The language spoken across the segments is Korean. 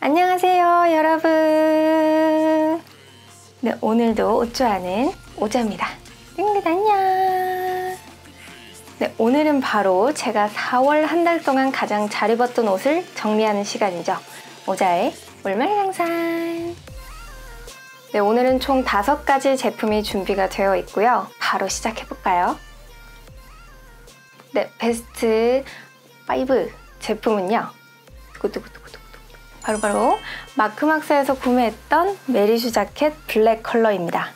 안녕하세요 여러분. 네, 오늘도 옷 좋아하는 오자입니다. 땡글 안녕. 네, 오늘은 바로 제가 4월 한 달 동안 가장 잘 입었던 옷을 정리하는 시간이죠. 오자의 올말 향상. 네, 오늘은 총 5가지 제품이 준비가 되어 있고요. 바로 시작해볼까요? 네, 베스트 5 제품은요. 바로 마크막스에서 구매했던 메리슈 자켓 블랙 컬러입니다.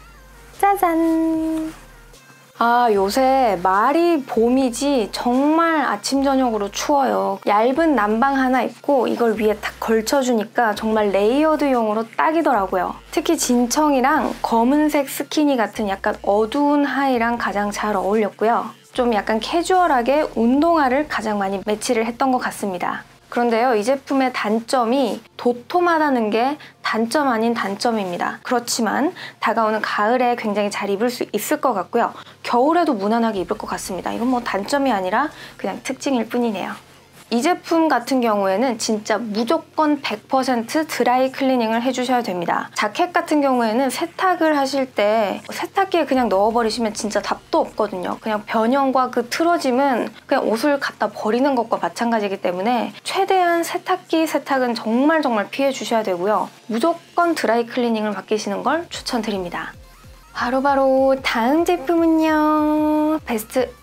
짜잔! 아, 요새 말이 봄이지 정말 아침 저녁으로 추워요. 얇은 남방 하나 입고 이걸 위에 딱 걸쳐주니까 정말 레이어드용으로 딱이더라고요. 특히 진청이랑 검은색 스키니 같은 약간 어두운 하의랑 가장 잘 어울렸고요. 좀 약간 캐주얼하게 운동화를 가장 많이 매치를 했던 것 같습니다. 그런데요, 이 제품의 단점이 도톰하다는 게 단점 아닌 단점입니다. 그렇지만 다가오는 가을에 굉장히 잘 입을 수 있을 것 같고요. 겨울에도 무난하게 입을 것 같습니다. 이건 뭐 단점이 아니라 그냥 특징일 뿐이네요. 이 제품 같은 경우에는 진짜 무조건 100% 드라이 클리닝을 해주셔야 됩니다. 자켓 같은 경우에는 세탁을 하실 때 세탁기에 그냥 넣어버리시면 진짜 답도 없거든요. 그냥 변형과 그 틀어짐은 그냥 옷을 갖다 버리는 것과 마찬가지이기 때문에 최대한 세탁기 세탁은 정말 피해 주셔야 되고요. 무조건 드라이 클리닝을 맡기시는 걸 추천드립니다. 바로 다음 제품은요. 베스트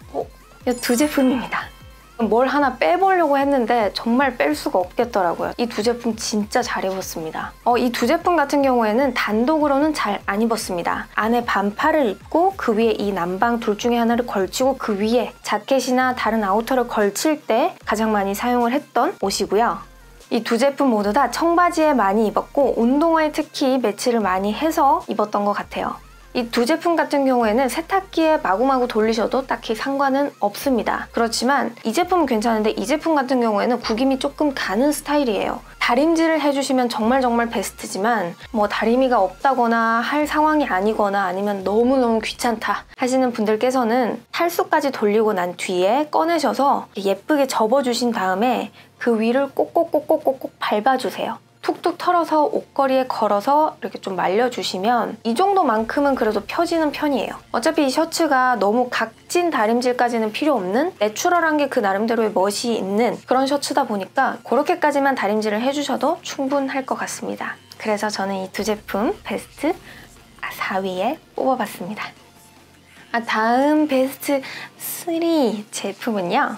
이 2 제품입니다. 뭘 하나 빼보려고 했는데 정말 뺄 수가 없겠더라고요. 이 2 제품 진짜 잘 입었습니다. 이 2 제품 같은 경우에는 단독으로는 잘 안 입었습니다. 안에 반팔을 입고 그 위에 이 남방 둘 중에 하나를 걸치고 그 위에 자켓이나 다른 아우터를 걸칠 때 가장 많이 사용을 했던 옷이고요. 이 2 제품 모두 다 청바지에 많이 입었고 운동화에 특히 매치를 많이 해서 입었던 것 같아요. 이 2 제품 같은 경우에는 세탁기에 마구마구 돌리셔도 딱히 상관은 없습니다. 그렇지만 이 제품은 괜찮은데 이 제품 같은 경우에는 구김이 조금 가는 스타일이에요. 다림질을 해주시면 정말 베스트지만 뭐 다리미가 없다거나 할 상황이 아니거나 아니면 너무너무 귀찮다 하시는 분들께서는 탈수까지 돌리고 난 뒤에 꺼내셔서 예쁘게 접어주신 다음에 그 위를 꼭꼭 밟아주세요. 툭툭 털어서 옷걸이에 걸어서 이렇게 좀 말려주시면 이 정도만큼은 그래도 펴지는 편이에요. 어차피 이 셔츠가 너무 각진 다림질까지는 필요 없는 내추럴한 게 그 나름대로의 멋이 있는 그런 셔츠다 보니까 그렇게까지만 다림질을 해주셔도 충분할 것 같습니다. 그래서 저는 이 2 제품 베스트 4위에 뽑아봤습니다. 다음 베스트 3 제품은요.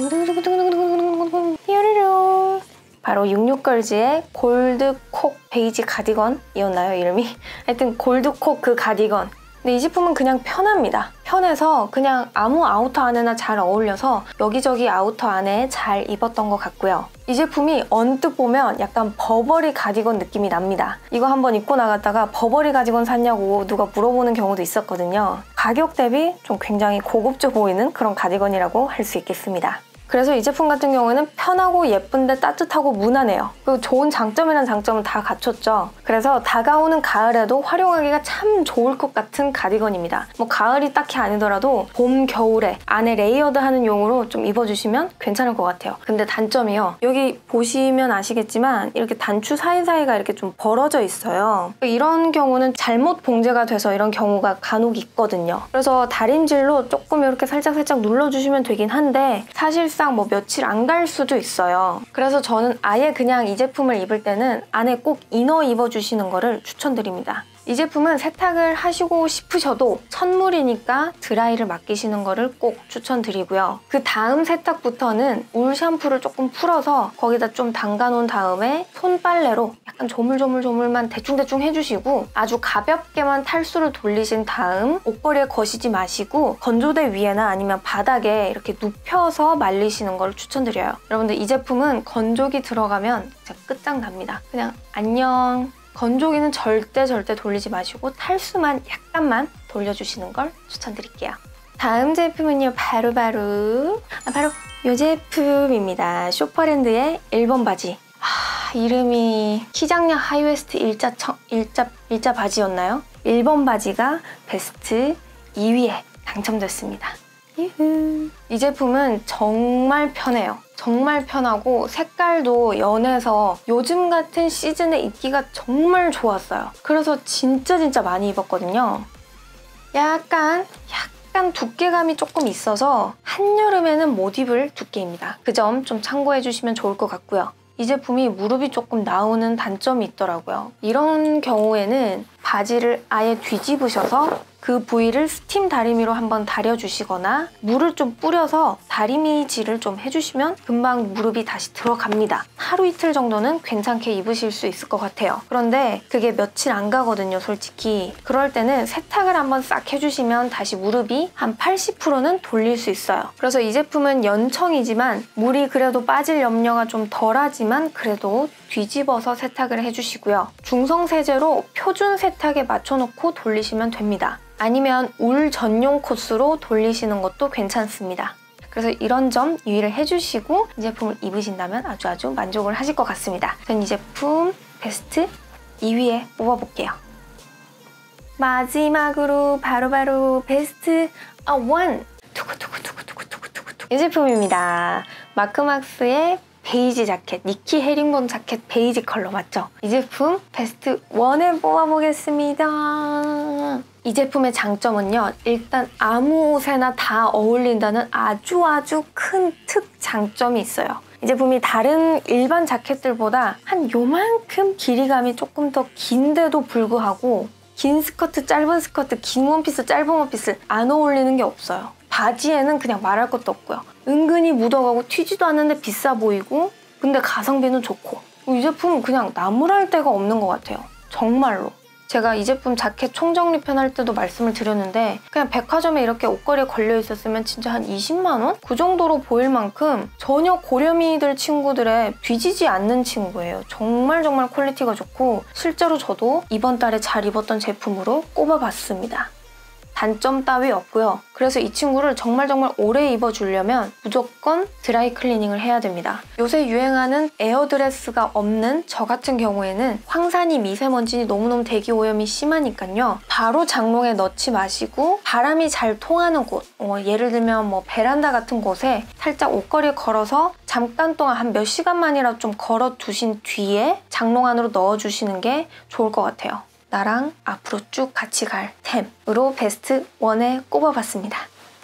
바로 66걸즈의 골드콕 베이지 가디건이었나요, 이름이? 하여튼 골드콕 그 가디건. 근데 이 제품은 그냥 편합니다. 편해서 그냥 아무 아우터 안에나 잘 어울려서 여기저기 아우터 안에 잘 입었던 것 같고요. 이 제품이 언뜻 보면 약간 버버리 가디건 느낌이 납니다. 이거 한번 입고 나갔다가 버버리 가디건 샀냐고 누가 물어보는 경우도 있었거든요. 가격 대비 좀 굉장히 고급져 보이는 그런 가디건이라고 할 수 있겠습니다. 그래서 이 제품 같은 경우에는 편하고 예쁜데 따뜻하고 무난해요. 그리고 좋은 장점이란 장점은 다 갖췄죠. 그래서 다가오는 가을에도 활용하기가 참 좋을 것 같은 가디건입니다. 뭐 가을이 딱히 아니더라도 봄, 겨울에 안에 레이어드하는 용으로 좀 입어주시면 괜찮을 것 같아요. 근데 단점이요. 여기 보시면 아시겠지만 이렇게 단추 사이사이가 이렇게 좀 벌어져 있어요. 이런 경우는 잘못 봉제가 돼서 이런 경우가 간혹 있거든요. 그래서 다림질로 조금 이렇게 살짝 눌러주시면 되긴 한데 사실상 뭐 며칠 안 갈 수도 있어요. 그래서 저는 아예 그냥 이 제품을 입을 때는 안에 꼭 이너 입어주시는 거를 추천드립니다. 이 제품은 세탁을 하시고 싶으셔도 천물이니까 드라이를 맡기시는 거를 꼭 추천드리고요. 그 다음 세탁부터는 울 샴푸를 조금 풀어서 거기다 좀 담가 놓은 다음에 손빨래로 약간 조물조물만 대충 해주시고 아주 가볍게만 탈수를 돌리신 다음 옷걸이에 거시지 마시고 건조대 위에나 아니면 바닥에 이렇게 눕혀서 말리시는 걸 추천드려요. 여러분들 이 제품은 건조기 들어가면 진짜 끝장납니다. 그냥 안녕. 건조기는 절대 돌리지 마시고 탈수만 약간만 돌려주시는 걸 추천드릴게요. 다음 제품은요. 바로 이 제품입니다. 쇼퍼랜드의 1번 바지. 이름이 키장량 하이웨스트 일자 바지였나요? 1번 바지가 베스트 2위에 당첨됐습니다. 이 제품은 정말 편해요. 정말 편하고 색깔도 연해서 요즘 같은 시즌에 입기가 정말 좋았어요. 그래서 진짜 많이 입었거든요. 약간 두께감이 조금 있어서 한여름에는 못 입을 두께입니다. 그 점 좀 참고해 주시면 좋을 것 같고요. 이 제품이 무릎이 조금 나오는 단점이 있더라고요. 이런 경우에는 바지를 아예 뒤집으셔서 그 부위를 스팀 다리미로 한번 다려주시거나 물을 좀 뿌려서 다리미질을 좀 해주시면 금방 무릎이 다시 들어갑니다. 하루 이틀 정도는 괜찮게 입으실 수 있을 것 같아요. 그런데 그게 며칠 안 가거든요, 솔직히. 그럴 때는 세탁을 한번 싹 해주시면 다시 무릎이 한 80%는 돌릴 수 있어요. 그래서 이 제품은 연청이지만 물이 그래도 빠질 염려가 좀 덜하지만 그래도 뒤집어서 세탁을 해주시고요. 중성 세제로 표준 세탁에 맞춰놓고 돌리시면 됩니다. 아니면 울 전용 코스로 돌리시는 것도 괜찮습니다. 그래서 이런 점 유의를 해주시고 이 제품을 입으신다면 아주 만족을 하실 것 같습니다. 전 이 제품 베스트 2위에 뽑아볼게요. 마지막으로 바로 베스트 1! 이 제품입니다. 마크막스의 베이지 자켓, 니키 헤링본 자켓 베이지 컬러 맞죠? 이 제품 베스트 1에 뽑아보겠습니다. 이 제품의 장점은요, 일단 아무 옷에나 다 어울린다는 아주 큰 특장점이 있어요. 이 제품이 다른 일반 자켓들보다 한 요만큼 길이감이 조금 더 긴데도 불구하고 긴 스커트, 짧은 스커트, 긴 원피스, 짧은 원피스 안 어울리는 게 없어요. 바지에는 그냥 말할 것도 없고요. 은근히 묻어가고 튀지도 않는데 비싸 보이고 근데 가성비는 좋고 이 제품은 그냥 나무랄 데가 없는 것 같아요. 정말로. 제가 이 제품 자켓 총정리편 할 때도 말씀을 드렸는데 그냥 백화점에 이렇게 옷걸이에 걸려 있었으면 진짜 한 20만 원? 그 정도로 보일 만큼 전혀 고렴이들 친구들의 뒤지지 않는 친구예요. 정말 퀄리티가 좋고 실제로 저도 이번 달에 잘 입었던 제품으로 꼽아봤습니다. 단점 따위 없고요. 그래서 이 친구를 정말 오래 입어주려면 무조건 드라이 클리닝을 해야 됩니다. 요새 유행하는 에어드레스가 없는 저 같은 경우에는 황사니 미세먼지 너무너무 대기 오염이 심하니까요. 바로 장롱에 넣지 마시고 바람이 잘 통하는 곳, 예를 들면 뭐 베란다 같은 곳에 살짝 옷걸이에 걸어서 잠깐 동안 한 몇 시간만이라도 좀 걸어 두신 뒤에 장롱 안으로 넣어주시는 게 좋을 것 같아요. 나랑 앞으로 쭉 같이 갈 템으로 베스트 1에 꼽아봤습니다.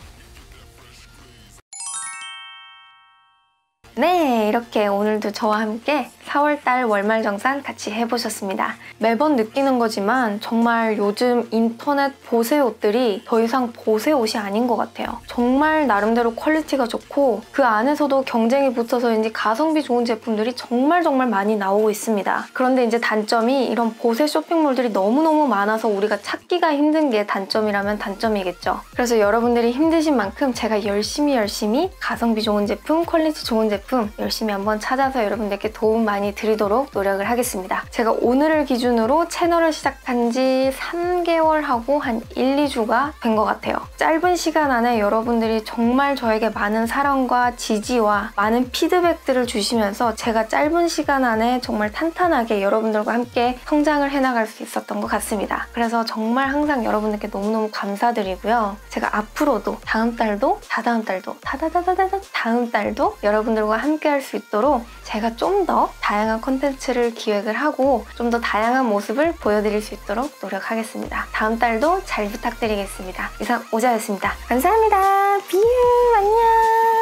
네, 이렇게 오늘도 저와 함께 4월달 월말정산 같이 해보셨습니다. 매번 느끼는 거지만 정말 요즘 인터넷 보세 옷들이 더 이상 보세 옷이 아닌 것 같아요. 정말 나름대로 퀄리티가 좋고 그 안에서도 경쟁이 붙어서인지 가성비 좋은 제품들이 정말 많이 나오고 있습니다. 그런데 이제 단점이 이런 보세 쇼핑몰들이 너무너무 많아서 우리가 찾기가 힘든 게 단점이라면 단점이겠죠. 그래서 여러분들이 힘드신 만큼 제가 열심히 가성비 좋은 제품, 퀄리티 좋은 제품 열심히 한번 찾아서 여러분들께 도움 많이 드리도록 노력을 하겠습니다. 제가 오늘을 기준으로 채널을 시작한 지 3개월하고 한 1, 2주가 된 것 같아요. 짧은 시간 안에 여러분들이 정말 저에게 많은 사랑과 지지와 많은 피드백들을 주시면서 제가 짧은 시간 안에 정말 탄탄하게 여러분들과 함께 성장을 해나갈 수 있었던 것 같습니다. 그래서 정말 항상 여러분들께 너무너무 감사드리고요. 제가 앞으로도 다음 달도 다다음 달도 다음 달도 여러분들과 함께 할 수 있도록 제가 좀 더 다양한 콘텐츠를 기획을 하고 좀 더 다양한 모습을 보여드릴 수 있도록 노력하겠습니다. 다음 달도 잘 부탁드리겠습니다. 이상 오자였습니다. 감사합니다. 비유 안녕.